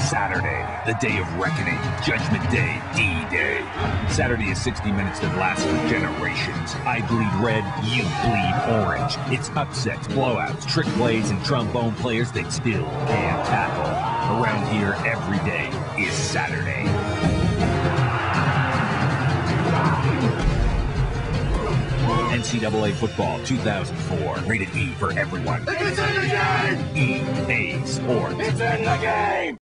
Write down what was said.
Saturday, the day of reckoning, Judgment Day, D-Day. Saturday is 60 minutes that last for generations. I bleed red, you bleed orange. It's upsets, blowouts, trick plays, and trombone players that still can't tackle. Around here, every day is Saturday. NCAA Football 2004. Rated E for everyone. It's in the game! EA Sports. It's in the game!